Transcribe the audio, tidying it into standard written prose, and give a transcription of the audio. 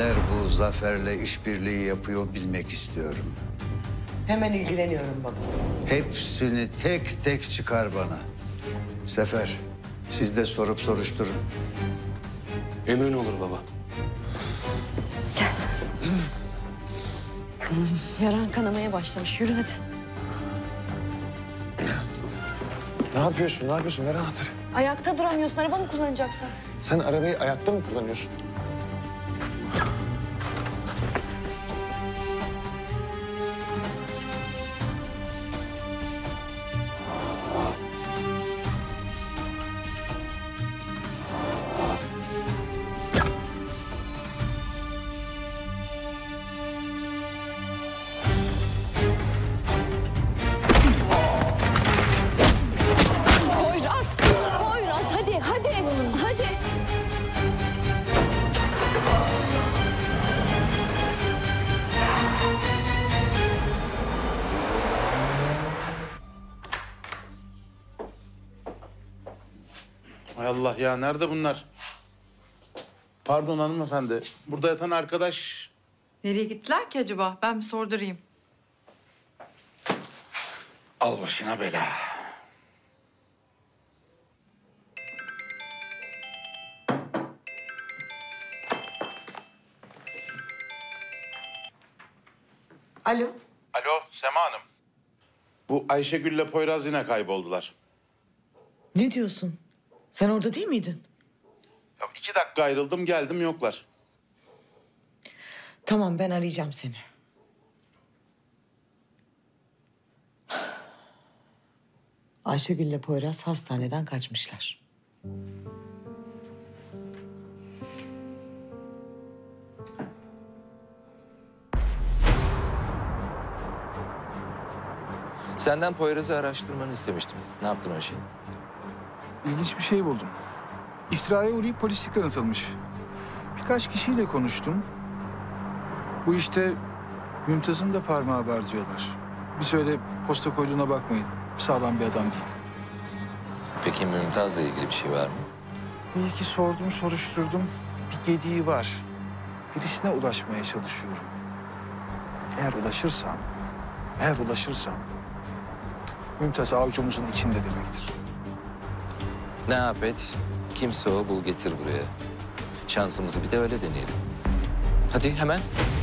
Kimler bu Zafer'le işbirliği yapıyor bilmek istiyorum. Hemen ilgileniyorum baba. Hepsini tek tek çıkar bana. Sefer, siz de sorup soruşturun. Emrin olur baba. Yaran kanamaya başlamış. Yürü hadi. Ne yapıyorsun? Ne yapıyorsun? Ver anahtarı. Ayakta duramıyorsun. Araba mı kullanacaksın? Sen arabayı ayakta mı kullanıyorsun? Poyraz! Poyraz hadi, hadi, hadi. Hay Allah ya, nerede bunlar? Pardon hanımefendi, burada yatan arkadaş... Nereye gittiler ki acaba? Ben bir sordurayım. Al başına bela. Alo. Alo, Sema Hanım. Bu Ayşegül'le Poyraz yine kayboldular. Ne diyorsun? Sen orada değil miydin? Ya 2 dakika ayrıldım, geldim, yoklar. Tamam, ben arayacağım seni. Ayşegül'le Poyraz hastaneden kaçmışlar. Senden Poyraz'ı araştırmanı istemiştim. Ne yaptın o şeyi? İlginç bir şey buldum. İftiraya uğrayıp polislikten atılmış. Birkaç kişiyle konuştum. Bu işte Mümtaz'ın da parmağı var diyorlar. Biz öyle posta koyduğuna bakmayın. Sağlam bir adam değil. Peki Mümtaz'la ilgili bir şey var mı? Bir iki sordum, soruşturdum. Bir gediği var. Birisine ulaşmaya çalışıyorum. Eğer ulaşırsam... Mümtaz avucumuzun içinde demektir. Ne yap et? Kimse o, bul getir buraya. Şansımızı bir de öyle deneyelim. Hadi hemen.